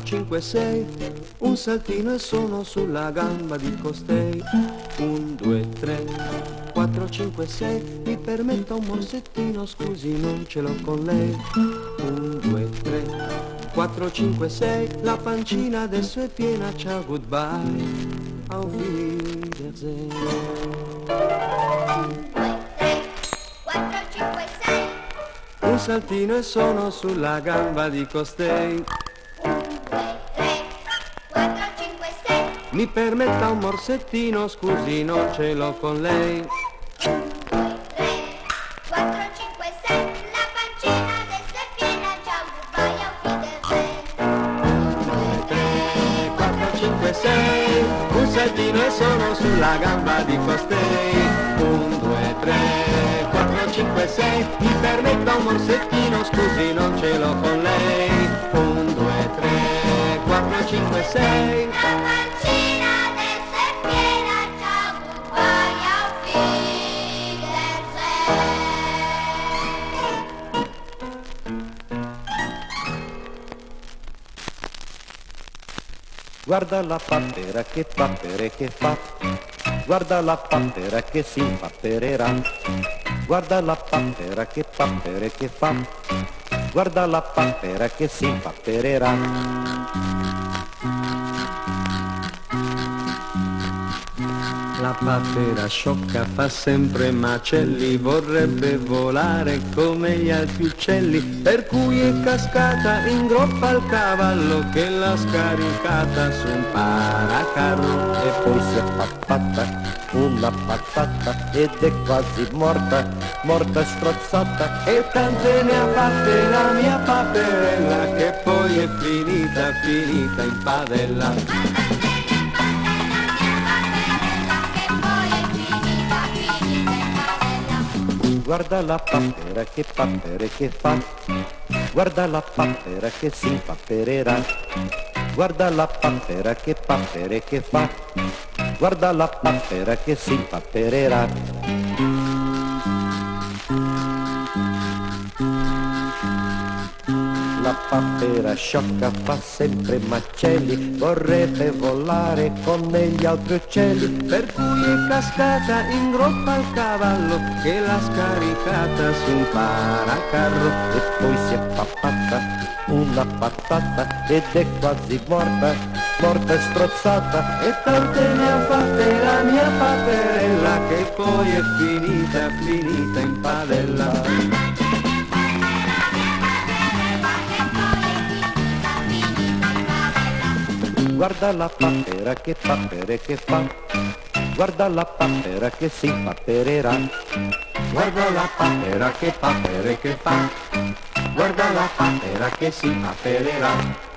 5, 6, un saltino e sono sulla gamba di costei. 1, 2, 3, 4, 5, 6, mi permetta un morsettino, scusi non ce l'ho con lei. 1, 2, 3, 4, 5, 6, la pancina adesso è piena, ciao goodbye, auf Wiedersehen. 4, 5, 6. Un saltino e sono sulla gamba di costei. 1, 2, 3, 4, 5, 6. Mi permetta un morsettino, scusi non ce l'ho con lei. 1, 2, 3, 4, 5, 6. La pancina adesso è piena, ciao goodbye, auf Wiedersehen. 3, 4, 5, 6, un saltino e sono sulla gamba di costei. 1, 2, 3, 4, 5, 6, mi permetta un morsettino, scusi non ce l'ho con lei. 1, 2, 3, 4, 5, 6. La pancina adesso è piena, ciao goodbye, auf Wiedersehen. Guarda la papera che papere che fa, guarda la papera che si impappererà, guarda la papera che papere che fa, guarda la papera che si impappererà. La papera sciocca fa sempre macelli, vorrebbe volare come gli altri uccelli, per cui è cascata in groppa al cavallo che l'ha scaricata su un paracarro. E poi si è pappata una patata ed è quasi morta, morta e strozzata. E tante ne ha fatte la mia paperella, che poi è finita, finita in padella. Guarda la papera che papere che fa, guarda la papera che si impappererà, guarda la papera che papere che fa, guarda la papera che si impappererà. La papera sciocca fa sempre macelli, vorrebbe volare come gli altri uccelli, Per cui è cascata in groppa al cavallo che l'ha scaricata su un paracarro. e poi si è pappata una patata ed è quasi morta, morta e strozzata. E tante ne ha fatte la mia paperella, che poi è finita, finita in padella. Guarda la papera che papere che fa, guarda la papera che si impappererà, Guarda la papera che papere che fa, guarda la papera che si impappererà.